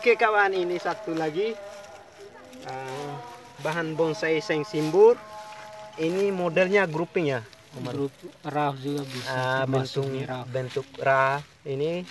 Oke kawan, ini satu lagi bahan bonsai seng simbur. Ini modelnya grouping ya. Grup raff juga bisa. Bentuk raff ini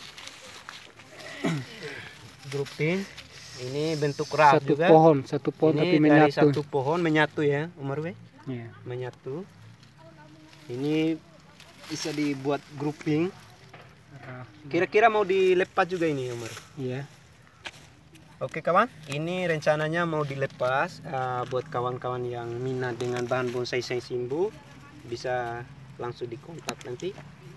grouping. Ini bentuk raff juga. Satu pohon ini tapi dari menyatu. satu pohon menyatu ya, Umar we. Iya. Menyatu. Ini bisa dibuat grouping. Kira-kira mau dilepas juga ini, Umar? Iya. Oke kawan, ini rencananya mau dilepas buat kawan-kawan yang minat dengan bahan bonsai seng simbur, bisa langsung dikontak nanti.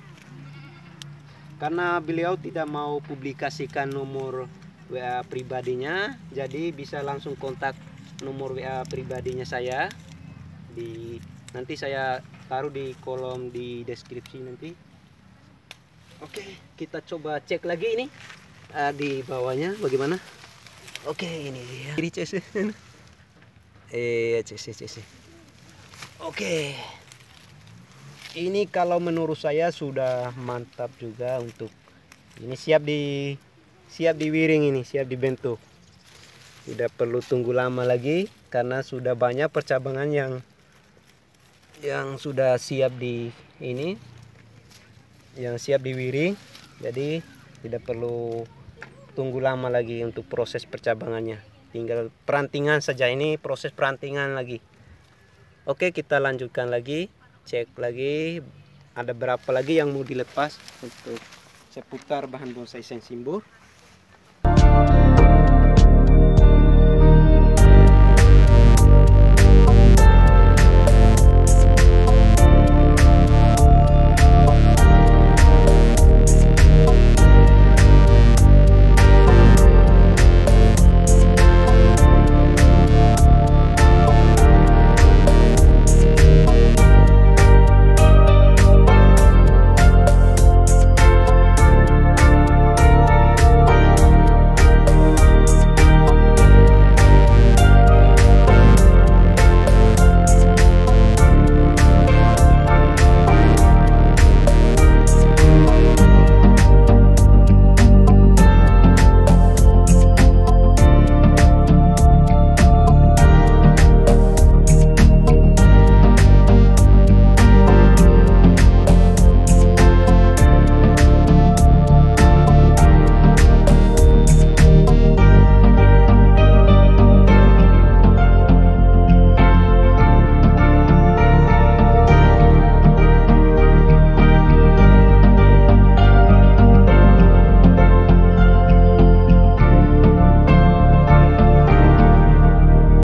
Karena beliau tidak mau publikasikan nomor WA pribadinya, jadi bisa langsung kontak nomor WA pribadinya saya. Nanti saya taruh di kolom di deskripsi nanti. Oke, kita coba cek lagi ini di bawahnya bagaimana. Oke, ini dia. Ini CC. CC. Oke. Ini kalau menurut saya sudah mantap juga untuk ini siap diwiring, ini siap dibentuk. Tidak perlu tunggu lama lagi karena sudah banyak percabangan yang sudah siap siap diwiring. Jadi tidak perlu tunggu lama lagi untuk proses percabangannya, tinggal perantingan saja. Ini proses perantingan lagi. Oke, kita lanjutkan lagi, cek lagi ada berapa lagi yang mau dilepas untuk seputar bahan bonsai seng simbur.